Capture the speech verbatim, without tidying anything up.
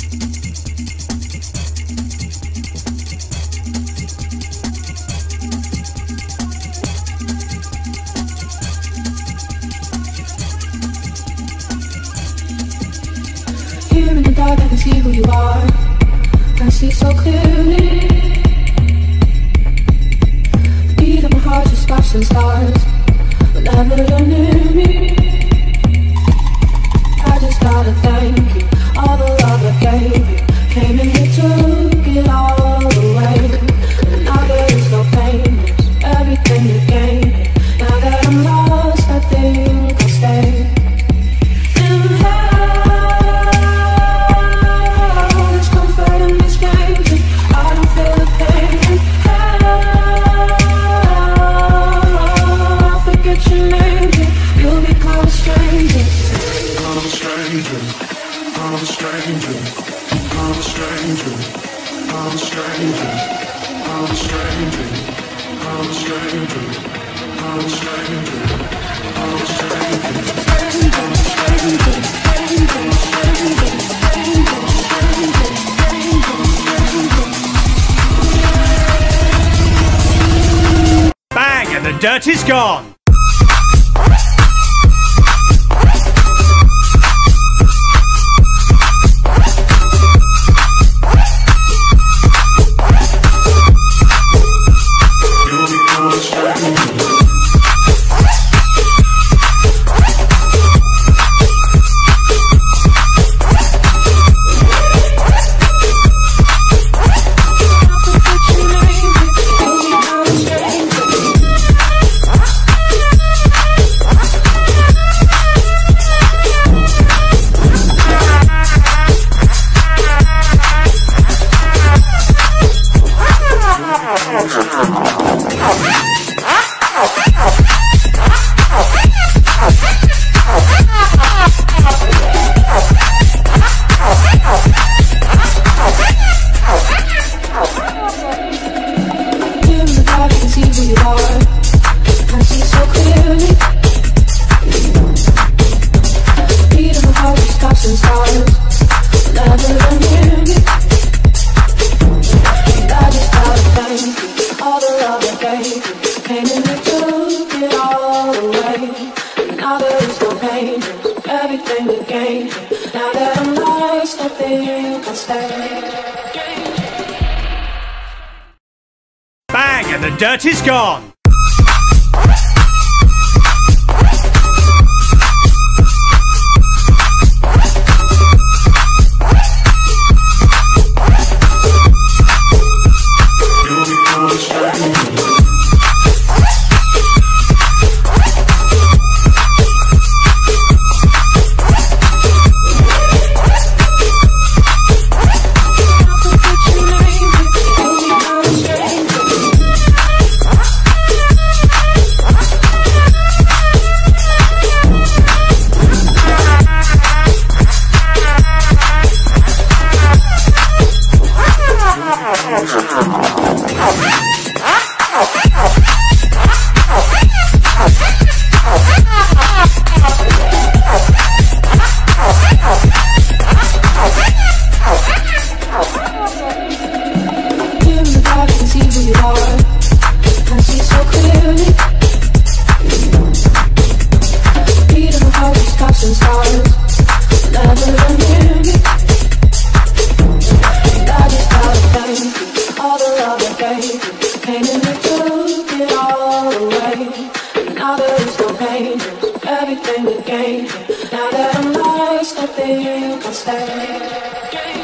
Here in the dark I can see who you are, I see so clearly. The beat of my heart just stops and starts whenever you're near me. I just gotta thank you, all the love I gave you. Came and you took it all away. And now there is no pain, it's everything you gave me. Now that I'm lost, I think I'll stay. Bang, and the dirt is gone. Bang, and the dirt is gone. Everything we gained. Now that I'm lost, I think I'll stay.